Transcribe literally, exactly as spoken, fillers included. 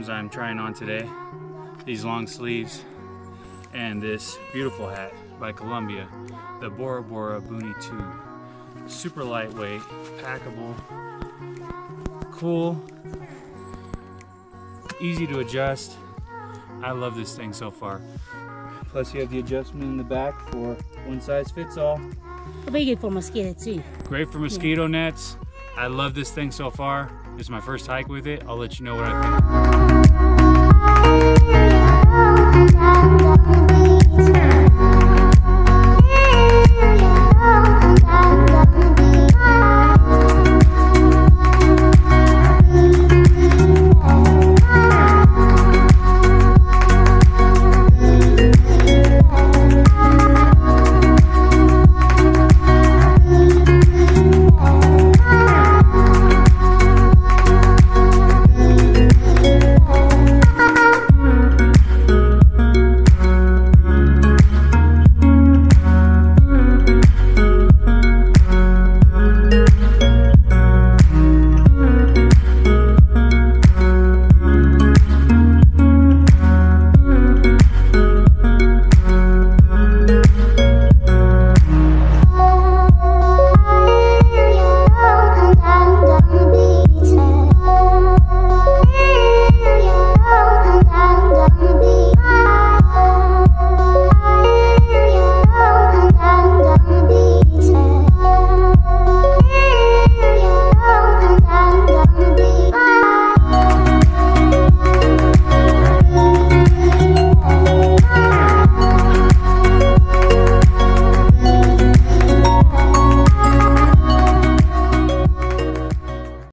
items I'm trying on today. These long sleeves and this beautiful hat by Columbia, the Bora Bora Booney two. Super lightweight, packable, cool, easy to adjust. I love this thing so far. Plus you have the adjustment in the back for one size fits all. It'll be good for mosquito too. Great for mosquito yeah. nets. I love this thing so far. This is my first hike with it. I'll let you know what I think.